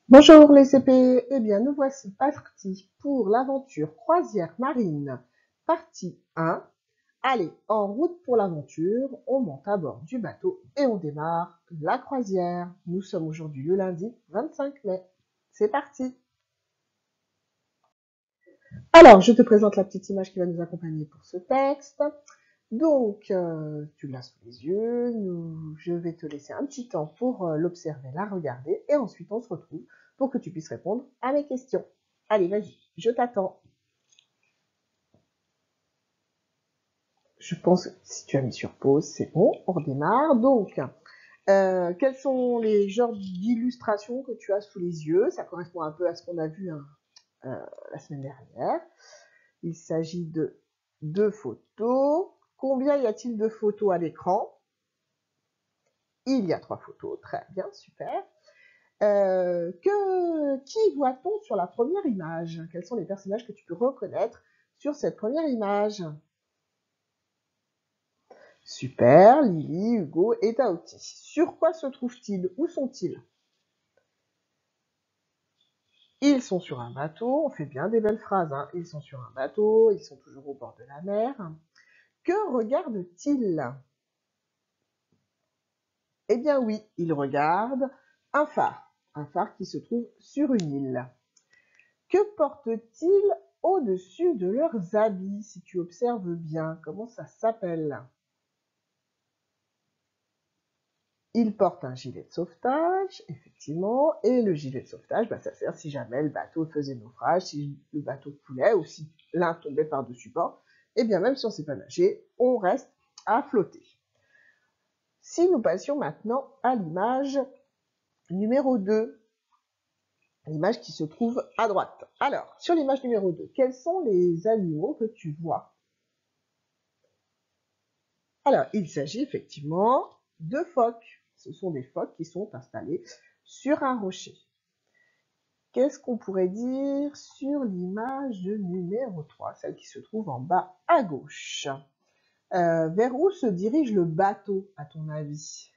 Bonjour les CP, eh bien nous voici partis pour l'aventure croisière marine, partie 1. Allez, en route pour l'aventure, on monte à bord du bateau et on démarre la croisière. Nous sommes aujourd'hui le lundi 25 mai. C'est parti. Alors, je te présente la petite image qui va nous accompagner pour ce texte. Donc, tu l'as sous les yeux, je vais te laisser un petit temps pour l'observer, la regarder, et ensuite on se retrouve pour que tu puisses répondre à mes questions. Allez, vas-y, je t'attends. Je pense que si tu as mis sur pause, c'est bon, on redémarre. Donc, quels sont les genres d'illustrations que tu as sous les yeux? Ça correspond un peu à ce qu'on a vu la semaine dernière. Il s'agit de 2 photos. Combien y a-t-il de photos à l'écran? Il y a 3 photos, très bien, super. Qui voit-on sur la première image? Quels sont les personnages que tu peux reconnaître sur cette première image? Super, Lily, Hugo et Taoti. Sur quoi se trouvent-ils? Où sont-ils? Ils sont sur un bateau, on fait bien des belles phrases, hein. Ils sont sur un bateau, ils sont toujours au bord de la mer. Que regardent-ils? Eh bien oui, ils regardent un phare qui se trouve sur une île. Que portent-ils au-dessus de leurs habits, si tu observes bien? Comment ça s'appelle? Ils portent un gilet de sauvetage, effectivement, et le gilet de sauvetage, ça sert si jamais le bateau faisait naufrage, si le bateau coulait, ou si l'un tombait par-dessus bord. Eh bien, même si on ne sait pas nager, on reste à flotter. Si nous passions maintenant à l'image numéro 2, l'image qui se trouve à droite. Alors, sur l'image numéro 2, quels sont les animaux que tu vois? Alors, il s'agit effectivement de phoques. Ce sont des phoques qui sont installés sur un rocher. Qu'est-ce qu'on pourrait dire sur l'image numéro 3, celle qui se trouve en bas à gauche? Vers où se dirige le bateau, à ton avis?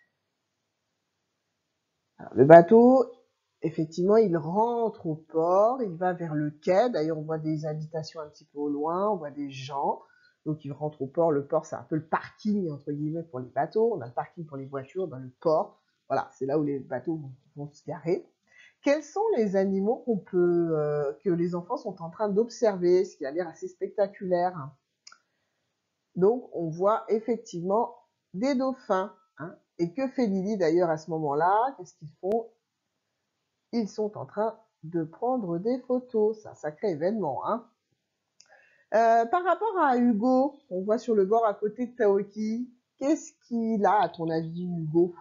Alors, le bateau, effectivement, il rentre au port, il va vers le quai. D'ailleurs, on voit des habitations un petit peu au loin, on voit des gens. Donc, il rentre au port. Le port, c'est un peu le parking, entre guillemets, pour les bateaux. On a le parking pour les voitures dans le port. Voilà, c'est là où les bateaux vont se garer. Quels sont les animaux que les enfants sont en train d'observer, ce qui a l'air assez spectaculaire? Donc, on voit effectivement des dauphins, hein. Et que fait Lily d'ailleurs à ce moment-là? Qu'est-ce qu'ils font? Ils sont en train de prendre des photos. C'est un sacré événement, hein. Par rapport à Hugo, on voit sur le bord à côté de Taoki, qu'est-ce qu'il a, à ton avis, Hugo?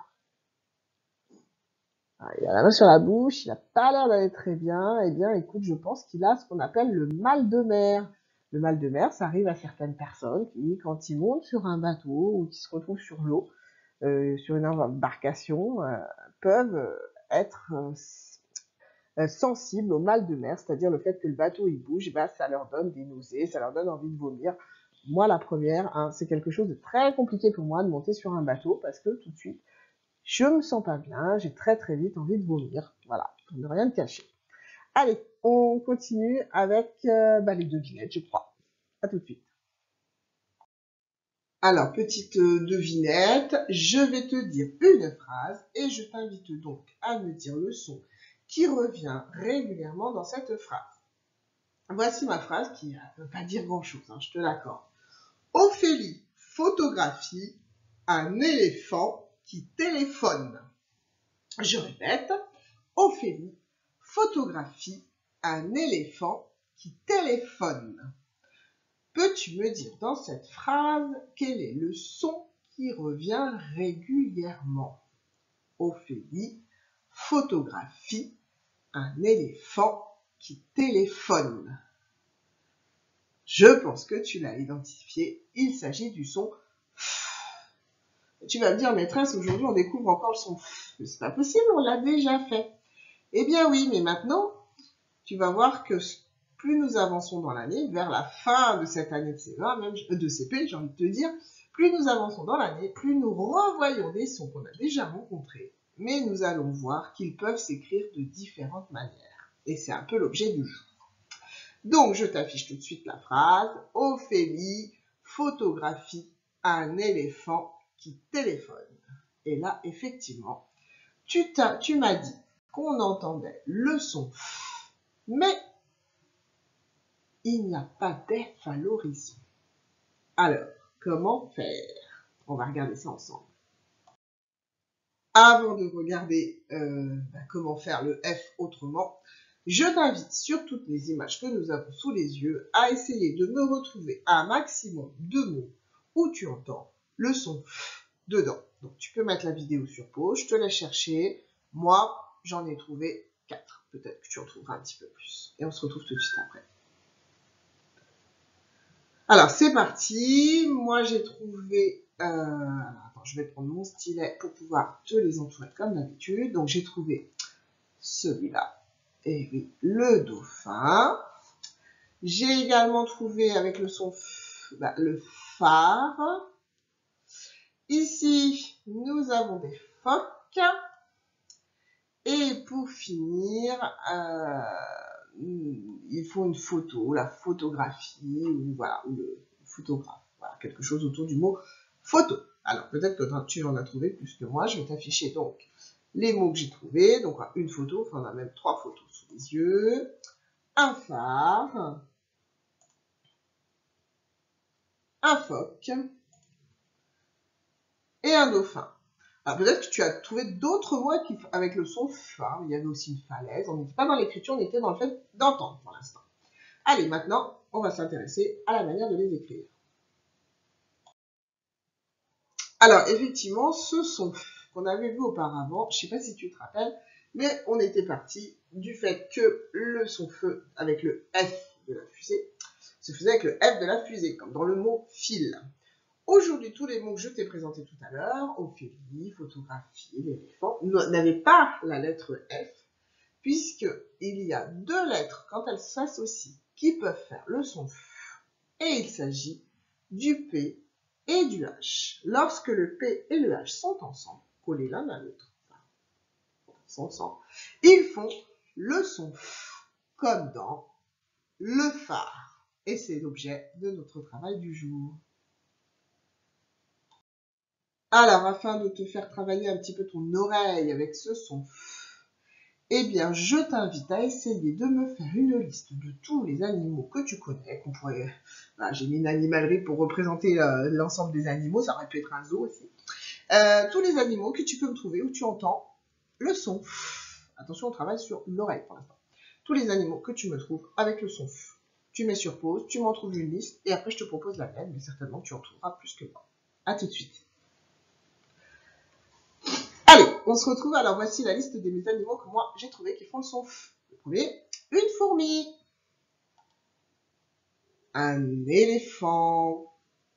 Il a la main sur la bouche, il n'a pas l'air d'aller très bien. Eh bien, écoute, je pense qu'il a ce qu'on appelle le mal de mer. Le mal de mer, ça arrive à certaines personnes qui, quand ils montent sur un bateau ou qui se retrouvent sur l'eau, sur une embarcation, peuvent être sensibles au mal de mer, c'est-à-dire le fait que le bateau il bouge, ça leur donne des nausées, ça leur donne envie de vomir. Moi, la première, hein, c'est quelque chose de très compliqué pour moi de monter sur un bateau parce que tout de suite, je me sens pas bien, j'ai très très vite envie de vomir. Voilà, pour ne rien te cacher. Allez, on continue avec les devinettes, je crois. À tout de suite. Alors, petite devinette, je vais te dire une phrase et je t'invite donc à me dire le son qui revient régulièrement dans cette phrase. Voici ma phrase qui ne veut pas dire grand-chose, hein, je te l'accorde. Ophélie photographie un éléphant qui téléphone. Je répète, Ophélie photographie un éléphant qui téléphone. Peux-tu me dire dans cette phrase quel est le son qui revient régulièrement? Ophélie photographie un éléphant qui téléphone. Je pense que tu l'as identifié, il s'agit du son F. Tu vas me dire, maîtresse, aujourd'hui on découvre encore le son F. Mais c'est pas possible, on l'a déjà fait. Eh bien oui, mais maintenant, tu vas voir que plus nous avançons dans l'année, vers la fin de cette année de CE1, même de CP, j'ai envie de te dire, plus nous avançons dans l'année, plus nous revoyons des sons qu'on a déjà rencontrés, mais nous allons voir qu'ils peuvent s'écrire de différentes manières. Et c'est un peu l'objet du jeu. Donc, je t'affiche tout de suite la phrase. Ophélie photographie un éléphant qui téléphone. Et là, effectivement, tu m'as dit qu'on entendait le son F, mais il n'y a pas d'F à l'horizon. Alors, comment faire? On va regarder ça ensemble. Avant de regarder comment faire le F autrement, je t'invite sur toutes les images que nous avons sous les yeux à essayer de me retrouver un maximum de mots où tu entends le son F dedans. Donc tu peux mettre la vidéo sur pause, je te laisse chercher. Moi, j'en ai trouvé 4. Peut-être que tu en trouveras un petit peu plus. Et on se retrouve tout de suite après. Alors, c'est parti. Moi, j'ai trouvé... attends, je vais prendre mon stylet pour pouvoir te les entourer comme d'habitude. Donc, j'ai trouvé celui-là. Et oui, le dauphin. J'ai également trouvé avec le son le phare. Ici, nous avons des phoques. Et pour finir, il faut une photo, la photographie, ou voilà, ou le photographe. Voilà, quelque chose autour du mot photo. Alors, peut-être que tu en as trouvé plus que moi. Je vais t'afficher donc les mots que j'ai trouvés. Donc, une photo, enfin, on a même 3 photos sous les yeux. Un phare. Un phoque. Et un dauphin. Alors, peut-être que tu as trouvé d'autres mots avec le son F. Hein. Il y avait aussi une falaise. On n'était pas dans l'écriture, on était dans le fait d'entendre pour l'instant. Allez, maintenant, on va s'intéresser à la manière de les écrire. Alors, effectivement, ce son qu'on avait vu auparavant, je ne sais pas si tu te rappelles, mais on était parti du fait que le son feu avec le F de la fusée se faisait avec le F de la fusée, comme dans le mot fil. Aujourd'hui, tous les mots que je t'ai présentés tout à l'heure, Ophélie, photographie, l'éléphant, n'avaient pas la lettre F, puisqu'il y a 2 lettres, quand elles s'associent, qui peuvent faire le son F, et il s'agit du P et du H. Lorsque le P et le H sont ensemble, collés l'un à l'autre, ils font le son F, comme dans le phare. Et c'est l'objet de notre travail du jour. Alors, afin de te faire travailler un petit peu ton oreille avec ce son F, eh bien, je t'invite à essayer de me faire une liste de tous les animaux que tu connais, qu'on pourrait... Voilà, j'ai mis une animalerie pour représenter l'ensemble des animaux, ça aurait pu être un zoo aussi. Tous les animaux que tu peux me trouver où tu entends le son F. Attention, on travaille sur l'oreille pour l'instant. Tous les animaux que tu me trouves avec le son F. Tu mets sur pause, tu m'en trouves une liste, et après je te propose la mienne, mais certainement tu en trouveras plus que moi. A tout de suite. Allez, on se retrouve. Alors, voici la liste des animaux que moi, j'ai trouvé qui font le son F. Le premier, une fourmi. Un éléphant.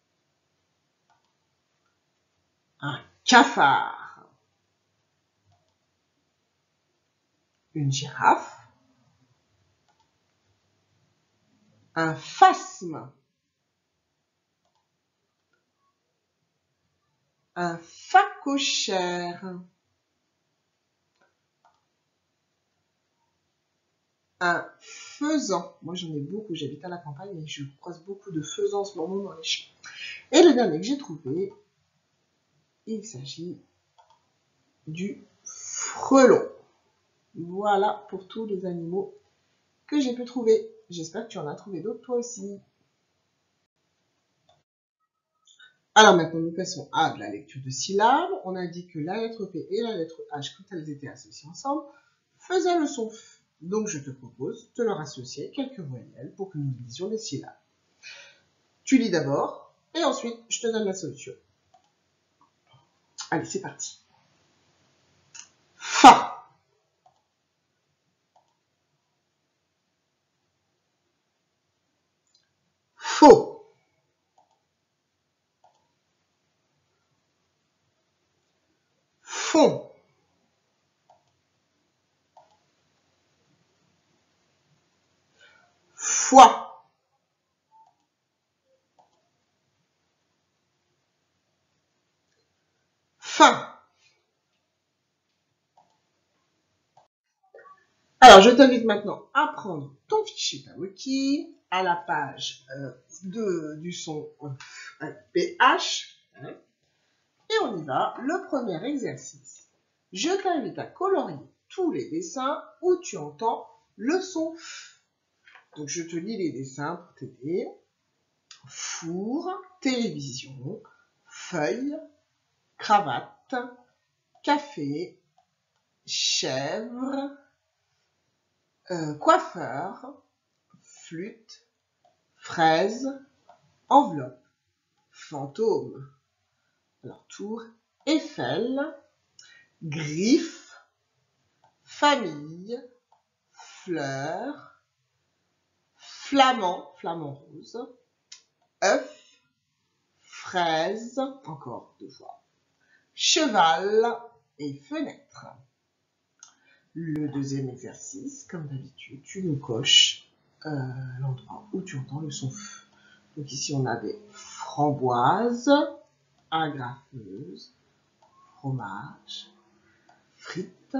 Un cafard. Une girafe. Un phasme. Un phacochère. Un faisan. Moi, j'en ai beaucoup. J'habite à la campagne et je croise beaucoup de faisans en ce moment dans les champs. Et le dernier que j'ai trouvé, il s'agit du frelon. Voilà pour tous les animaux que j'ai pu trouver. J'espère que tu en as trouvé d'autres toi aussi. Alors maintenant, nous passons à de la lecture de syllabes. On a dit que la lettre P et la lettre H, quand elles étaient associées ensemble, faisaient le son F. Donc je te propose de leur associer quelques voyelles pour que nous lisions les syllabes. Tu lis d'abord, et ensuite, je te donne la solution. Allez, c'est parti. Fa. Faux. Fond. Foi. Fin. Alors, je t'invite maintenant à prendre ton fichier Tamoki à la page du son PH. Et on y va. Le premier exercice. Je t'invite à colorier tous les dessins où tu entends le son F. Donc, je te lis les dessins pour t'aider. Four, télévision, feuille, cravate, café, chèvre, coiffeur, flûte, fraise, enveloppe, fantôme. Alors, tour, Eiffel, griffe, famille, fleur, flamand, flamand rose, œuf, fraise, encore 2 fois, cheval et fenêtre. Le deuxième exercice, comme d'habitude, tu nous coches l'endroit où tu entends le son F. Donc ici, on a des framboises, agrafeuses, fromage, frites,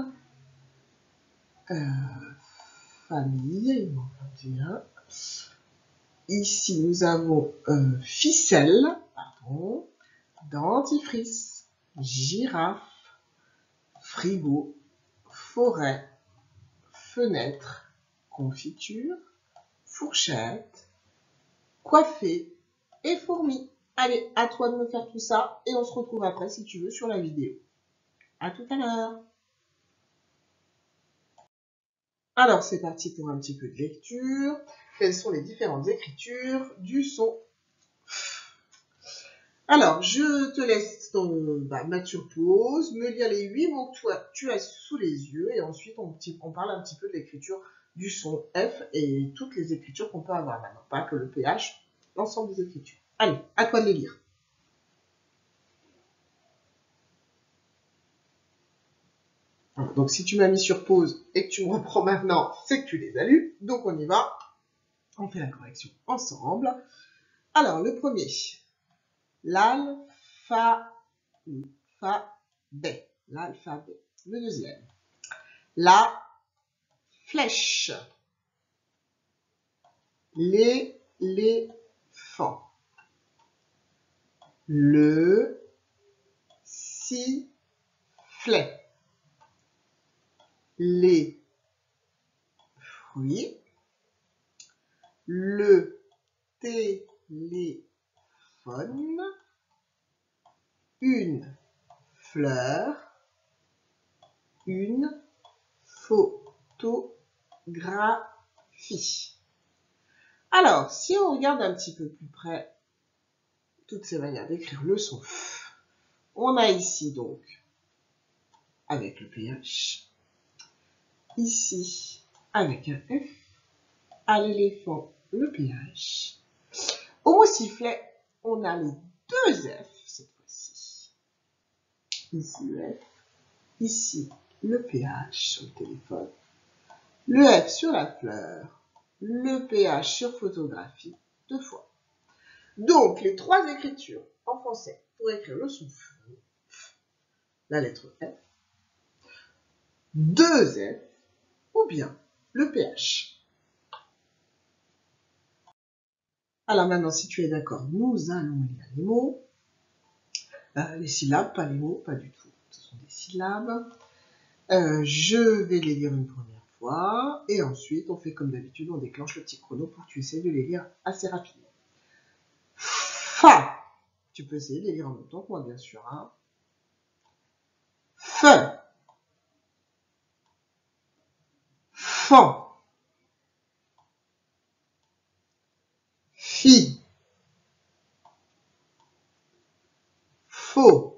famille, il manque un petit un. Ici, nous avons ficelle, pardon, dentifrice, girafe, frigo, forêt, fenêtre, confiture, fourchette, coiffée et fourmi. Allez, à toi de me faire tout ça et on se retrouve après si tu veux sur la vidéo. À tout à l'heure. Alors, c'est parti pour un petit peu de lecture. Quelles sont les différentes écritures du son F? Alors, je te laisse mettre sur pause, me lire les 8 mots que tu as sous les yeux et ensuite on parle un petit peu de l'écriture du son F et toutes les écritures qu'on peut avoir maintenant, pas que le PH, l'ensemble des écritures. Allez, à toi de les lire. Donc, si tu m'as mis sur pause et que tu me reprends maintenant, c'est que tu les as lus. Donc, on y va. On fait la correction ensemble. Alors, le premier. L'alphabet. L'alphabet. Le deuxième. La flèche. L'éléphant. Le sifflet. Les fruits. Le téléphone. Une fleur. Une photographie. Alors, si on regarde un petit peu plus près toutes ces manières d'écrire le son F, on a ici donc avec le PH, ici avec un F, à l'éléphant le PH. Au mot sifflet, on a les 2 F cette fois-ci. Ici le F, ici le PH sur le téléphone, le F sur la fleur, le PH sur photographie 2 fois. Donc, les 3 écritures en français pour écrire le son F, la lettre F, 2 F ou bien le PH. Alors maintenant, si tu es d'accord, nous allons lire les mots. Les syllabes, pas les mots, pas du tout. Ce sont des syllabes. Je vais les lire une première fois. Et ensuite, on fait comme d'habitude, on déclenche le petit chrono pour que tu essaies de les lire assez rapidement. Fa. Tu peux essayer de les lire en même temps que moi, bien sûr. Hein. Fe. Fan. Fi. Faux.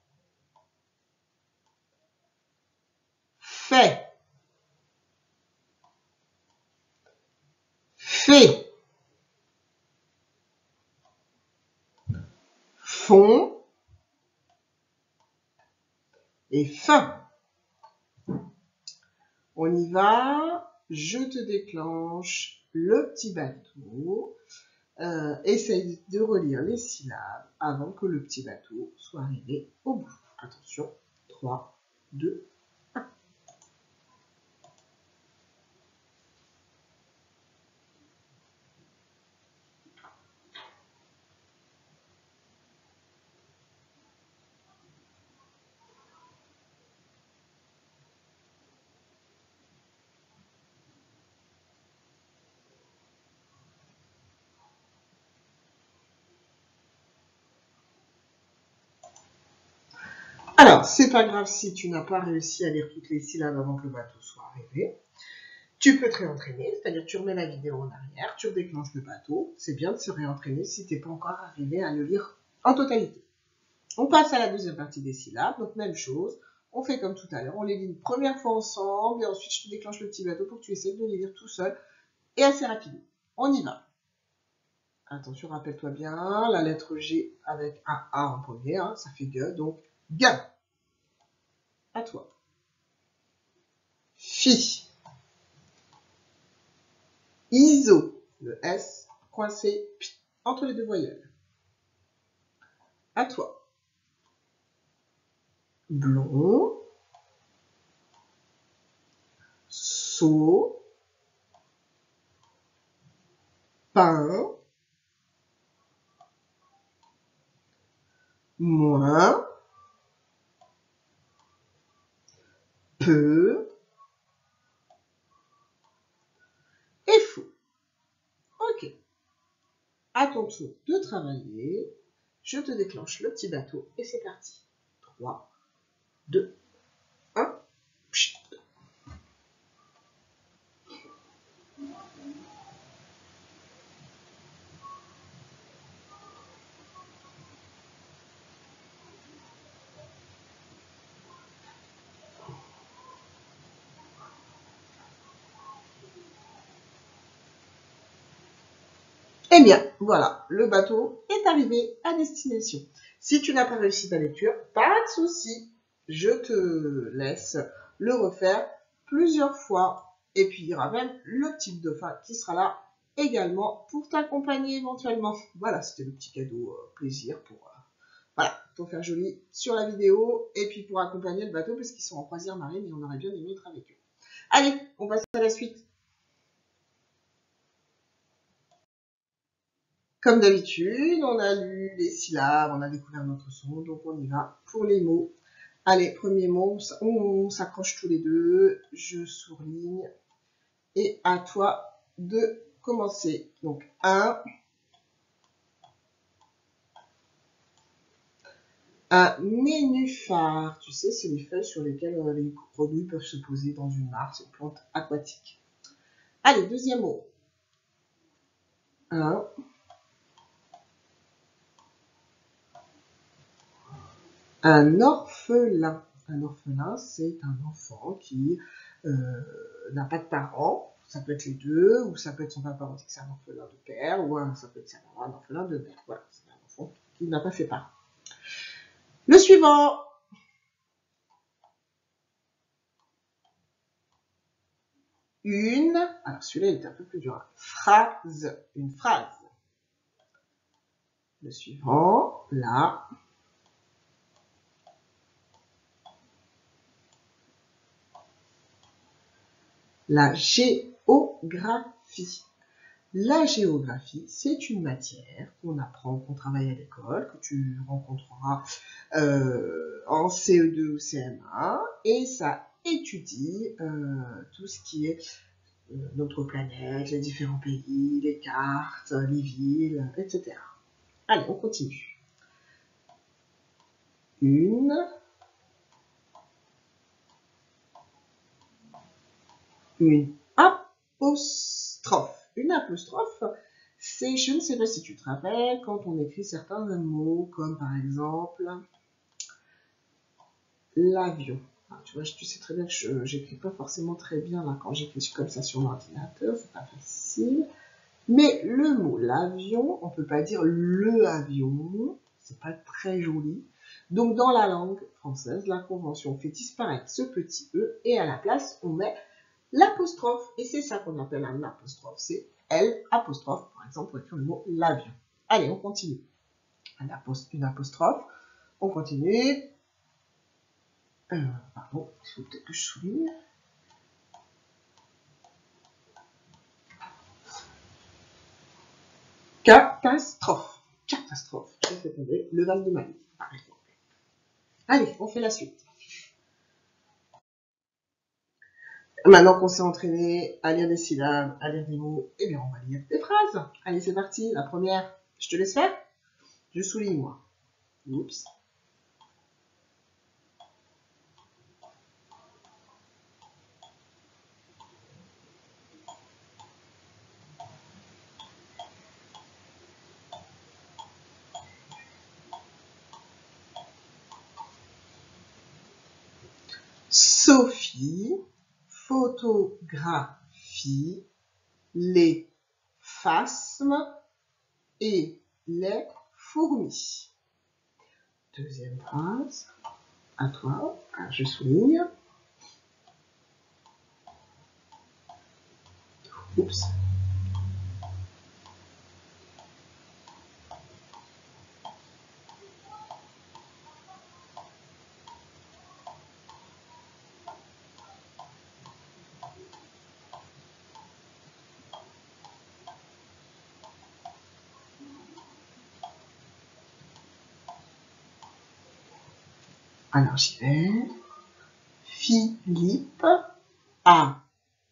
Fait. Fait. Fond. Et fin. On y va. Je te déclenche le petit bateau. Essaye de relire les syllabes avant que le petit bateau soit arrivé au bout. Attention, 3, 2, 1. Alors, c'est pas grave si tu n'as pas réussi à lire toutes les syllabes avant que le bateau soit arrivé. Tu peux te réentraîner, c'est-à-dire tu remets la vidéo en arrière, tu redéclenches le bateau. C'est bien de se réentraîner si tu n'es pas encore arrivé à le lire en totalité. On passe à la deuxième partie des syllabes, donc même chose. On fait comme tout à l'heure, on les lit une première fois ensemble et ensuite je te déclenche le petit bateau pour que tu essaies de les lire tout seul et assez rapidement. On y va. Attention, rappelle-toi bien, la lettre G avec un A en premier, hein, ça fait gueule, donc gueule. À toi. Fi. Iso, le S coincé entre les deux voyelles. À toi. Blond. Saut. Pain. Moins. Peu. Et faux. Ok. À ton tour de travailler. Je te déclenche le petit bateau et c'est parti. 3, 2, 1. Pchit. Eh bien, voilà, le bateau est arrivé à destination. Si tu n'as pas réussi ta lecture, pas de souci. Je te laisse le refaire plusieurs fois. Et puis, il y aura même le petit dauphin qui sera là également pour t'accompagner éventuellement. Voilà, c'était le petit cadeau plaisir pour faire joli sur la vidéo et puis pour accompagner le bateau parce qu'ils sont en croisière marine et on aurait bien aimé être avec eux. Allez, on passe à la suite. Comme d'habitude, on a lu les syllabes, on a découvert notre son, donc on y va pour les mots. Allez, premier mot, on s'accroche tous les deux, je souligne, et à toi de commencer. Donc, un nénuphar, tu sais, c'est les feuilles sur lesquelles les grenouilles peuvent se poser dans une mare, c'est une plante aquatique. Allez, deuxième mot. Un orphelin. Un orphelin, c'est un enfant qui n'a pas de parents. Ça peut être les deux, ou ça peut être son papa, on dit que c'est un orphelin de père, ou ça peut être un orphelin de mère. Voilà, c'est un enfant qui n'a pas fait parents. Le suivant. Alors celui-là, il est un peu plus dur. Phrase. Une phrase. Le suivant, là. La géographie. La géographie, c'est une matière qu'on apprend, qu'on travaille à l'école, que tu rencontreras en CE2 ou CM1, et ça étudie tout ce qui est notre planète, les différents pays, les cartes, les villes, etc. Allez, on continue. Une apostrophe. Une apostrophe, c'est, je ne sais pas si tu te rappelles, quand on écrit certains mots, comme par exemple l'avion. Tu vois, tu sais très bien que je n'écris pas forcément très bien là quand j'écris comme ça sur l'ordinateur, c'est pas facile. Mais le mot l'avion, on peut pas dire le avion, c'est pas très joli. Donc dans la langue française, la convention fait disparaître ce petit e et à la place on met l'apostrophe. Et c'est ça qu'on appelle un apostrophe, c'est L apostrophe par exemple pour écrire le mot l'avion. Allez, on continue. Une apostrophe, on continue. Pardon, il faut peut-être que je souligne. Catastrophe. Catastrophe. Je fais tomber le vase de Mali, par exemple. Allez, on fait la suite. Maintenant qu'on s'est entraîné à lire des syllabes, à lire des mots, eh bien, on va lire des phrases. Allez, c'est parti. La première, je te laisse faire. Je souligne, moi. Oups. Sophie photographie les phasmes et les fourmis. Deuxième phrase, à toi, je souligne. Oups. Alors j'y vais. Philippe a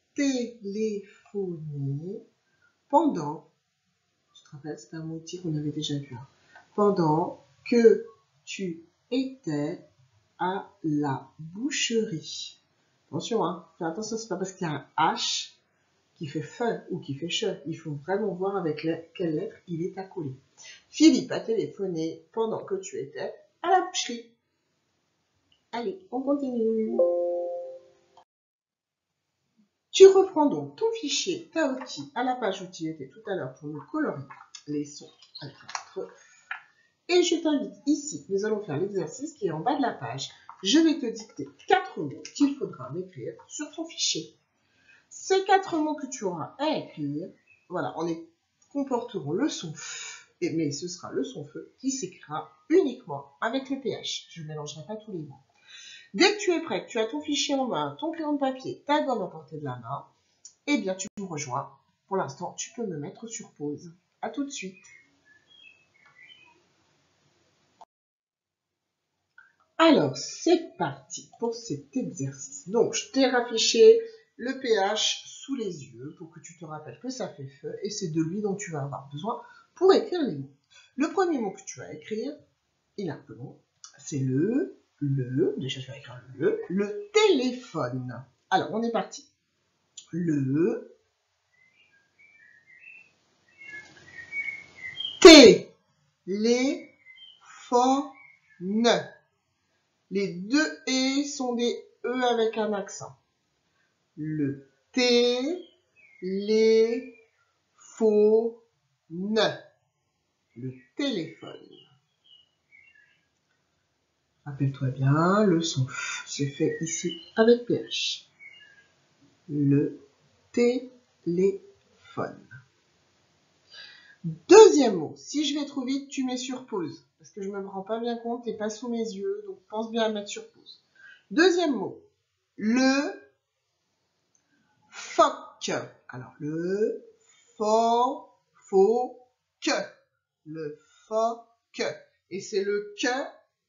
téléphoné pendant, je te rappelle, c'est un mot qu'on avait déjà vu, pendant que tu étais à la boucherie. Attention, fais attention, c'est pas parce qu'il y a un H qui fait fe ou qui fait che. Il faut vraiment voir avec quelle lettre il est accolé. Philippe a téléphoné pendant que tu étais à la boucherie. Allez, on continue. Tu reprends donc ton fichier Taoti à la page où tu étais tout à l'heure pour nous colorer les sons avec notre. Et je t'invite ici, nous allons faire l'exercice qui est en bas de la page. Je vais te dicter 4 mots qu'il faudra m'écrire sur ton fichier. Ces 4 mots que tu auras à écrire, voilà, comporteront le son F, mais ce sera le son feu qui s'écrira uniquement avec le PH. Je ne mélangerai pas tous les mots. Dès que tu es prêt, que tu as ton fichier en main, ton crayon de papier, ta gomme à portée de la main, eh bien tu me rejoins. Pour l'instant, tu peux me mettre sur pause. À tout de suite. Alors, c'est parti pour cet exercice. Donc, je t'ai raffiché le pH sous les yeux pour que tu te rappelles que ça fait feu et c'est de lui dont tu vas avoir besoin pour écrire les mots. Le premier mot que tu vas écrire, il est un peu long, c'est déjà tu vas écrire le téléphone. Alors, on est parti. Le téléphone. Les 2 E sont des E avec un accent. Le téléphone. Le téléphone. Rappelle-toi bien, le son F se fait ici avec PH. Le téléphone. Deuxième mot, si je vais trop vite, tu mets sur pause. Parce que je ne me rends pas bien compte, tu n'es pas sous mes yeux, donc pense bien à mettre sur pause. Deuxième mot, le phoque. Alors, le que. Le phoque. Et c'est le que,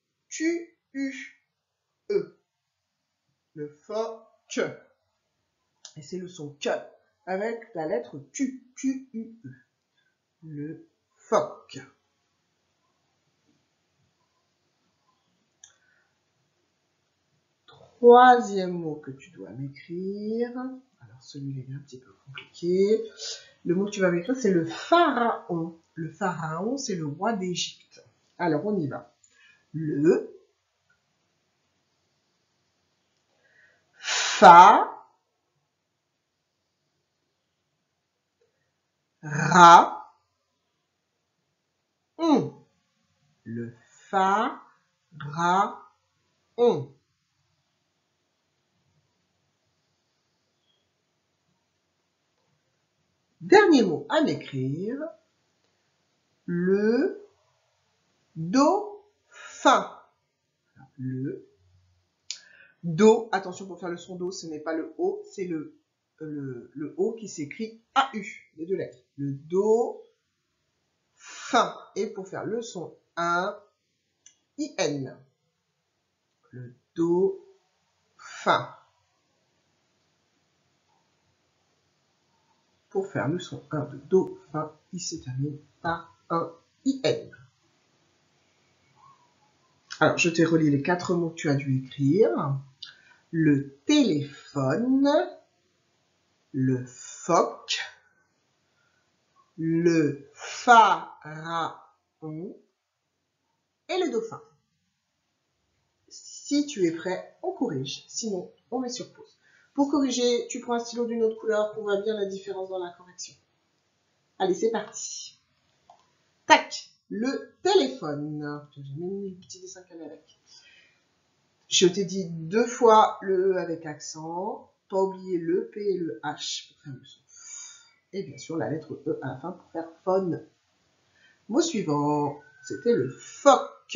Q-U-E. Le phoque. Et c'est le son que avec la lettre Q, Q-U-E. Le phoque. Troisième mot que tu dois m'écrire. Alors celui-là est un petit peu compliqué. Le mot que tu vas m'écrire, c'est le pharaon. Le pharaon, c'est le roi d'Égypte. Alors on y va. Le pharaon. Le pharaon. Dernier mot à m'écrire, le dauphin. Le do, attention pour faire le son do, ce n'est pas le O, c'est le O qui s'écrit AU, les 2 lettres. Le dauphin. Et pour faire le son 1, IN. Le dauphin. Pour faire le son 1 de dauphin, il se termine par un IN. Alors, je t'ai relié les 4 mots que tu as dû écrire. Le téléphone, le phoque, le pharaon et le dauphin. Si tu es prêt, on corrige. Sinon, on met sur pause. Pour corriger, tu prends un stylo d'une autre couleur pour voir bien la différence dans la correction. Allez, c'est parti. Tac, le téléphone. J'ai mis le petit dessin qu'elle est avec. Je t'ai dit 2 fois le E avec accent. Pas oublier le P et le H pour faire le son. Et bien sûr, la lettre E à la fin pour faire phone. Mot suivant, c'était le phoque.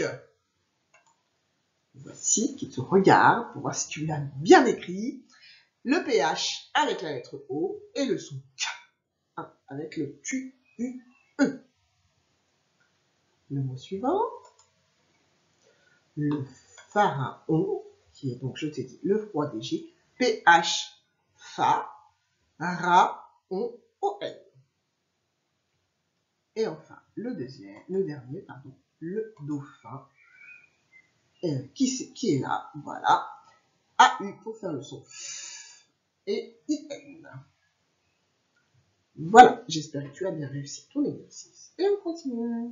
Voici qui te regarde pour voir si tu l'as bien écrit. Le PH avec la lettre O et le son K avec le Q-U-E. Le mot suivant, le pharaon, qui est donc, je t'ai dit, le froid des G, P-H, Fa, Ra-on, O-N. Et enfin, le dernier, le dauphin, qui est là, voilà, A-U pour faire le son F et I-N. Voilà, j'espère que tu as bien réussi ton exercice. Et on continue.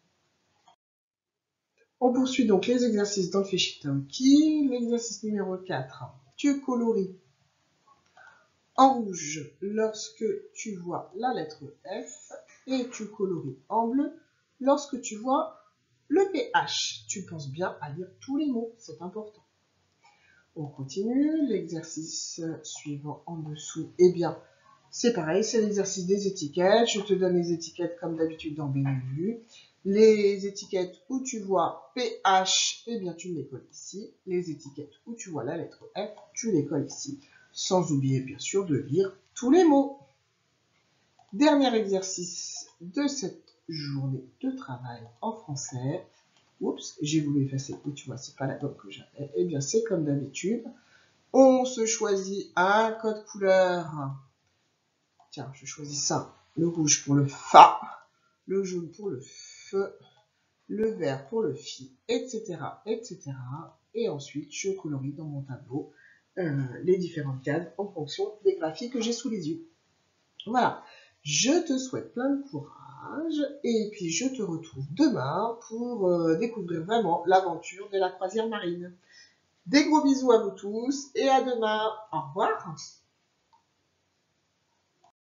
On poursuit donc les exercices dans le fichier Taoki. L'exercice numéro 4. Tu coloris en rouge lorsque tu vois la lettre F et tu coloris en bleu lorsque tu vois le PH. Tu penses bien à lire tous les mots, c'est important. On continue. L'exercice suivant en dessous, eh bien, c'est pareil, c'est l'exercice des étiquettes. Je te donne les étiquettes comme d'habitude dans Bénévu. Les étiquettes où tu vois PH, eh bien tu les colles ici. Les étiquettes où tu vois la lettre F, tu les colles ici. Sans oublier bien sûr de lire tous les mots. Dernier exercice de cette journée de travail en français. Oups, j'ai voulu effacer. Oui, tu vois, c'est pas la gomme que j'avais. Eh bien, c'est comme d'habitude. On se choisit un code couleur. Tiens, je choisis ça. Le rouge pour le Fa, le jaune pour le Fe, le vert pour le Fi, etc., etc. Et ensuite, je colorie dans mon tableau les différentes cases en fonction des graphiques que j'ai sous les yeux. Voilà. Je te souhaite plein de courage et puis je te retrouve demain pour découvrir vraiment l'aventure de la croisière marine. Des gros bisous à vous tous et à demain. Au revoir.